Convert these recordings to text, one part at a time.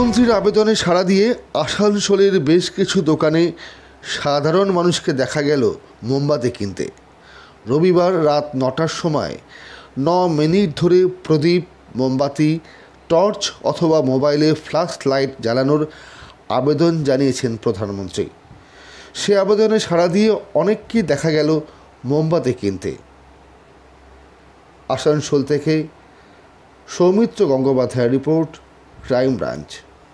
প্রধানমন্ত্রীর আবেদনে সাড়া দিয়ে আসানসোলের বেশ কিছু দোকানে সাধারণ মানুষকে দেখা গেল মোমবাতি কিনতে। রবিবার রাত ৯টার সময় ৯ মিনিট ধরে প্রদীপ, মোমবাতি, টর্চ অথবা মোবাইলে ফ্ল্যাশ লাইট জ্বালানোর আবেদন জানিয়েছেন প্রধানমন্ত্রী। সে আবেদনে সাড়া দিয়ে অনেককেই দেখা গেল মোমবাতি কিনতে। আসানসোল থেকে সৌমিত্র গঙ্গোপাধ্যায়ের রিপোর্ট, ক্রাইম ব্রাঞ্চ।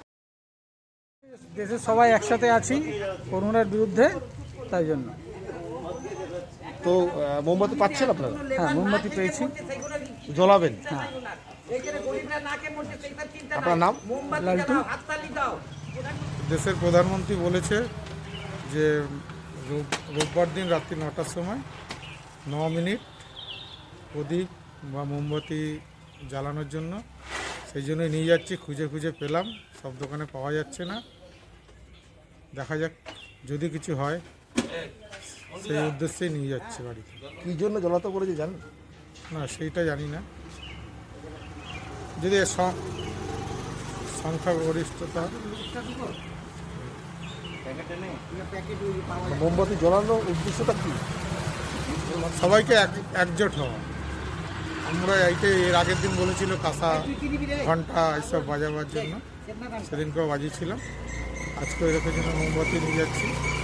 দেশের সবাই একসাথে আছি করোনার বিরুদ্ধে, তাই জন্য। তো মোমবাতি পাচ্ছেন আপনারা? হ্যাঁ, মোমবাতি পেয়েছি, জ্বলাবেন। হ্যাঁ। আপনার নাম? লালটু। দেশের প্রধানমন্ত্রী বলেছে যে রোববার দিন রাত্রি ৯টার সময় ৯ মিনিট প্রদীপ বা মোমবাতি জ্বালানোর জন্য, সেই জন্যই নিয়ে যাচ্ছি। খুঁজে খুঁজে পেলাম, সব দোকানে পাওয়া যাচ্ছে না। দেখা যাক, যদি কিছু হয় সেই উদ্দেশ্যেই নিয়ে যাচ্ছি বাড়িতে। কী জন্য জ্বলাতে বলেছে জানেন? না, সেইটা জানি না। যদি সংখ্যাগরিষ্ঠতা মোমবাতি জ্বলানোর উদ্দেশ্যটা কী? সবাইকে একজোট হওয়া। আমরা এইটাই এর আগের দিন বলেছিল কাঁসা, ঘন্টা এসব বাজাবার জন্য, সেদিনকেও বাজিয়েছিলাম। আজকে এরকম জন্য মোমবাতি নিয়ে যাচ্ছি।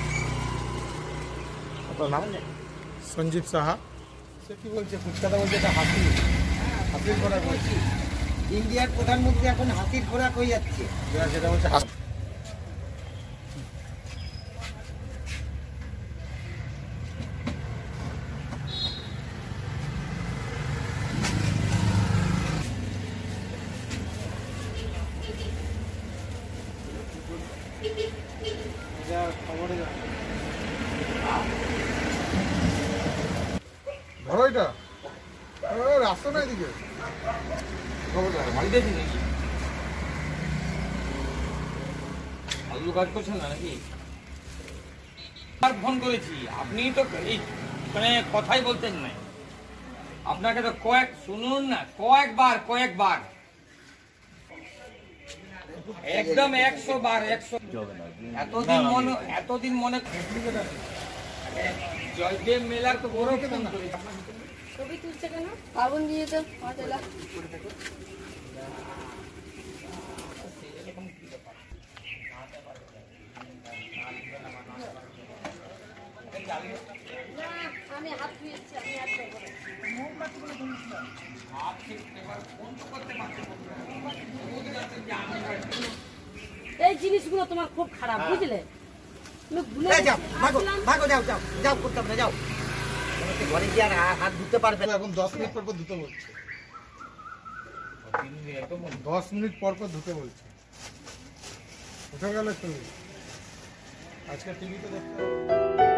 আপনার নাম? সঞ্জীব সাহা। সে কী বলছে? ফুচকাটা বলছে এটা হাতির খোরাক বলছি। ইন্ডিয়ার প্রধানমন্ত্রী এখন হাতির খোরাক হয়ে যাচ্ছে। যেটা বলছে ধরো এটা, রাস্তা না এদিকে। কাজ করছেন না নাকি? ফোন করেছি, আপনি তো এই মানে কথাই বলতেন না। আপনাকে তো শুনুন না, কয়েকবার একদম 100 বার 100। এতদিন মনে জয়দেব মেলার তো বড় ফোন করেছি। ছবি তুলছে কেন? আগুন দিয়ে তো আমি হাত ধুয়েছি, আমি হাত ধুবো। এই জিনিসগুলো তোমার খুব খারাপ, বুঝলে? ঘরে গিয়ে আর হাত ধুতে পারবে না। এখন 10 মিনিট পর ধুতে বলছে। 10 মিনিট পর ধুতে বলছে। উঠে গেলে তুমি আজকে টিভিতে দেখতে